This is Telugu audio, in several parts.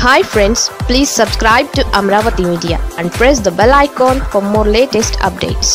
Hi friends, please subscribe to Amaravathi Media and press the bell icon for more latest updates.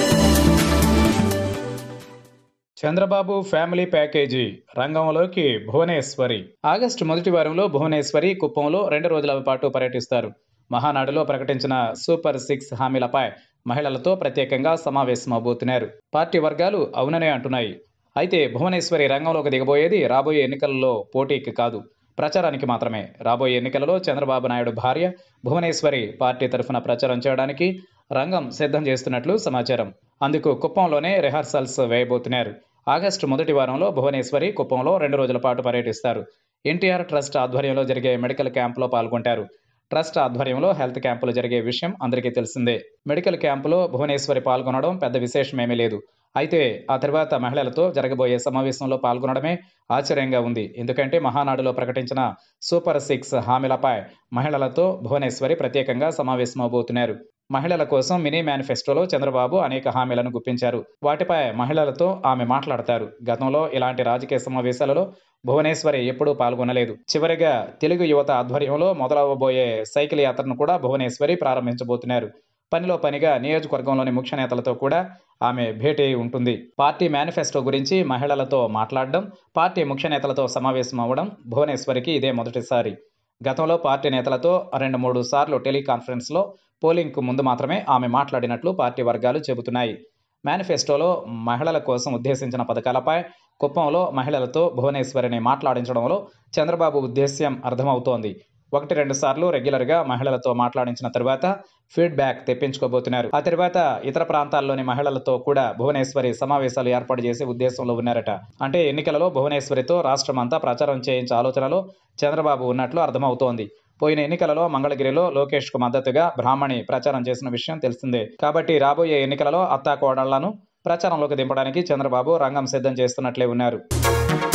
Chandrababu family package రంగంలోకి భువనేశ్వరి. ఆగస్టు మొదటి వారంలో భువనేశ్వరి కుప్పంలో 2 రోజుల పాటు పర్యటిస్తారు. మహానాడులో ప్రకటించిన సూపర్ 6 హామీలపై మహిళలతో ప్రత్యేకంగా సమావేశమవబోతున్నారు. పార్టీ వర్గాలు అవుననే అంటున్నాయి. అయితే భువనేశ్వరి రంగంలోకి దిగబోయేది రాబోయే ఎన్నికల్లో పోటీకి కాదు, ప్రచారానికి మాత్రమే. రాబోయే ఎన్నికలలో చంద్రబాబు నాయుడు భార్య భువనేశ్వరి పార్టీ తరఫున ప్రచారం చేయడానికి రంగం సిద్ధం చేస్తున్నట్లు సమాచారం. అందుకు కుప్పంలోనే రిహార్సల్స్ వేయబోతున్నారు. ఆగస్టు మొదటి వారంలో భువనేశ్వరి కుప్పంలో 2 రోజుల పాటు పర్యటిస్తారు. ఎన్టీఆర్ ట్రస్ట్ ఆధ్వర్యంలో జరిగే మెడికల్ క్యాంపులో పాల్గొంటారు. ట్రస్ట్ ఆధ్వర్యంలో హెల్త్ క్యాంపులు జరిగే విషయం అందరికీ తెలిసిందే. మెడికల్ క్యాంపులో భువనేశ్వరి పాల్గొనడం పెద్ద విశేషమేమీ లేదు. అయితే ఆ తర్వాత మహిళలతో జరగబోయే సమావేశంలో పాల్గొనడమే ఆశ్చర్యంగా ఉంది. ఎందుకంటే మహానాడులో ప్రకటించిన సూపర్ 6 హామీలపై మహిళలతో భువనేశ్వరి ప్రత్యేకంగా సమావేశమవబోతున్నారు. మహిళల కోసం మినీ మేనిఫెస్టోలో చంద్రబాబు అనేక హామీలను గుప్పించారు. వాటిపై మహిళలతో ఆమె మాట్లాడతారు. గతంలో ఇలాంటి రాజకీయ సమావేశాలలో భువనేశ్వరి ఎప్పుడూ పాల్గొనలేదు. చివరిగా తెలుగు యువత ఆధ్వర్యంలో మొదలవబోయే సైకిల్ యాత్రను కూడా భువనేశ్వరి ప్రారంభించబోతున్నారు. పనిలో పనిగా నియోజకవర్గంలోని ముఖ్య నేతలతో కూడా ఆమె భేటీ ఉంటుంది. పార్టీ మేనిఫెస్టో గురించి మహిళలతో మాట్లాడడం, పార్టీ ముఖ్య నేతలతో సమావేశం అవ్వడం భువనేశ్వరికి ఇదే మొదటిసారి. గతంలో పార్టీ నేతలతో 2-3 సార్లు టెలికాన్ఫరెన్స్లో పోలింగ్కు ముందు మాత్రమే ఆమె మాట్లాడినట్లు పార్టీ వర్గాలు చెబుతున్నాయి. మేనిఫెస్టోలో మహిళల కోసం ఉద్దేశించిన పథకాలపై కుప్పంలో మహిళలతో భువనేశ్వరిని మాట్లాడించడంలో చంద్రబాబు ఉద్దేశ్యం అర్థమవుతోంది. 1-2 సార్లు రెగ్యులర్గా మహిళలతో మాట్లాడించిన తరువాత ఫీడ్బ్యాక్ తెప్పించుకోబోతున్నారు. ఆ తర్వాత ఇతర ప్రాంతాల్లోని మహిళలతో కూడా భువనేశ్వరి సమావేశాలు ఏర్పాటు చేసే ఉద్దేశంలో ఉన్నారట. అంటే ఎన్నికలలో భువనేశ్వరితో రాష్ట్రమంతా ప్రచారం చేయించే ఆలోచనలో చంద్రబాబు ఉన్నట్లు అర్థమవుతోంది. పోయిన ఎన్నికలలో మంగళగిరిలో లోకేష్కు మద్దతుగా బ్రాహ్మణి ప్రచారం చేసిన విషయం తెలిసిందే. కాబట్టి రాబోయే ఎన్నికలలో అత్తాకోడళ్లను ప్రచారంలోకి దింపడానికి చంద్రబాబు రంగం సిద్ధం చేస్తున్నట్లే ఉన్నారు.